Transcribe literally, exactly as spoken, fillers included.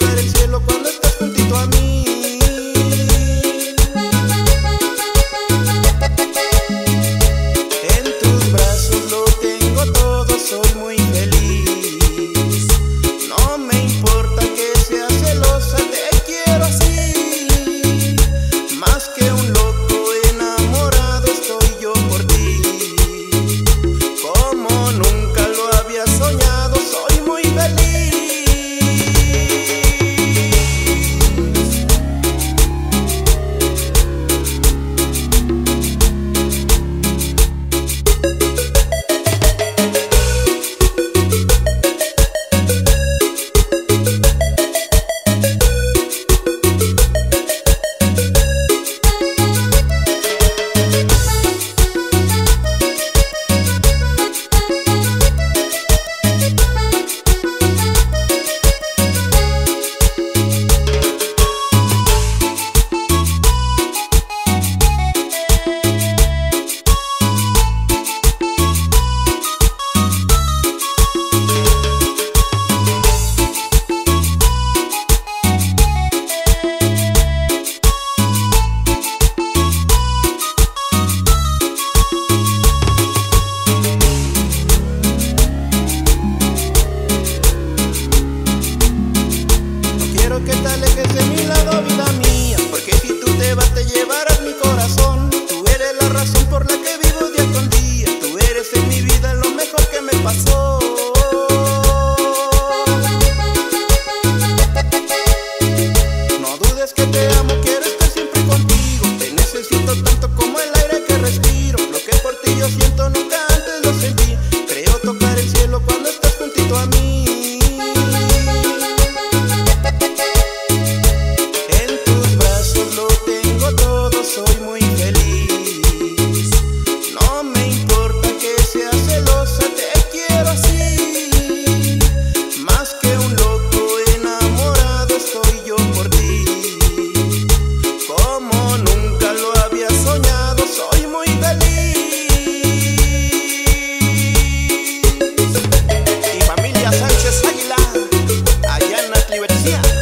tocar el cielo cuando estás juntito a mí. En tus brazos lo tengo todo, soy muy feliz. No me importa que seas celosa, te quiero así. Más que un loco enamorado estoy yo por ti. Como nunca lo había soñado, soy muy feliz. Quiero que te alejes de mi lado, vida mía, porque si tú te vas te llevarás mi corazón. Tú eres la razón por la que vivo día con día. Tú eres en mi vida lo mejor que me pasó. No dudes que te amo, quiero estar siempre contigo. Te necesito tanto como el aire que respiro. Lo que por ti yo siento nunca antes lo sentí. Creo tocar el cielo cuando estás juntito a mí. Soy muy feliz. No me importa que seas celosa, te quiero así. Más que un loco enamorado estoy yo por ti. Como nunca lo había soñado, soy muy feliz. Y familia Sánchez Águila, allá en la Libertad.